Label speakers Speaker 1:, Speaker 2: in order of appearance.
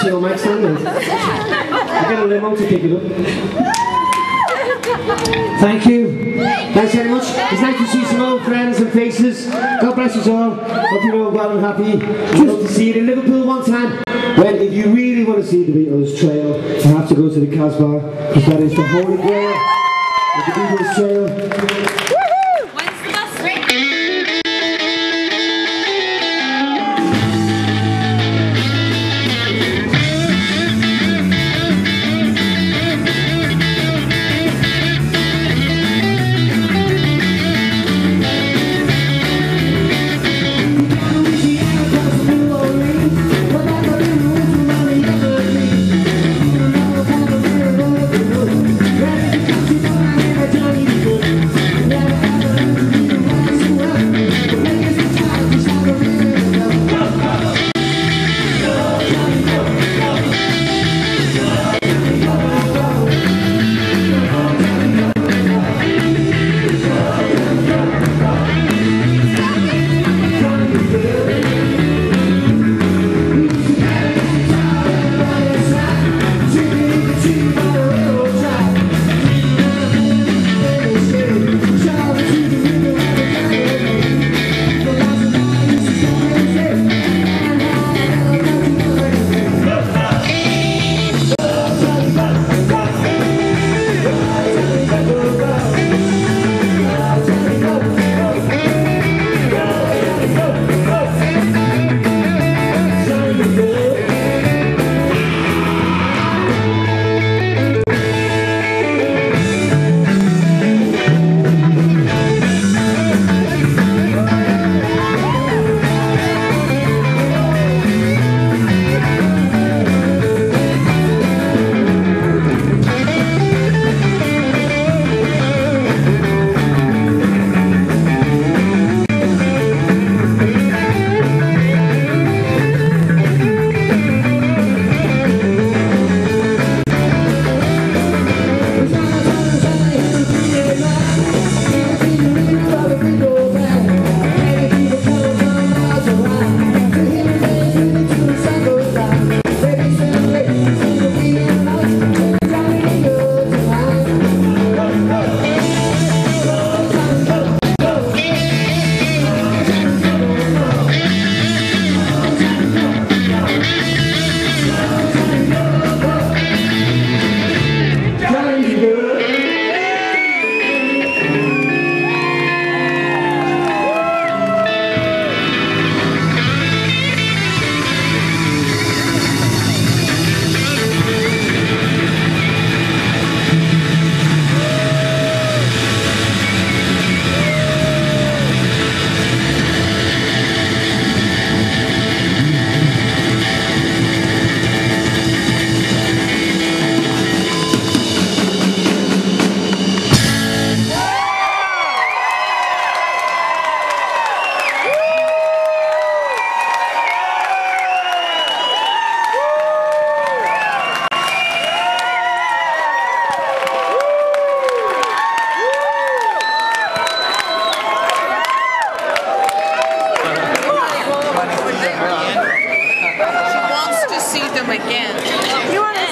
Speaker 1: your mic stand. I get a limo to pick it up. Thank you. Thanks very much. It's nice to see some old friends and faces. God bless us all. Hope you're all well and happy. I'd love to see you in Liverpool one time. Well, if you really want to see the Beatles Trail, you have to go to the Casbah, because that is the Holy Grail of the Beatles Trail.
Speaker 2: She wants to see them again. You want to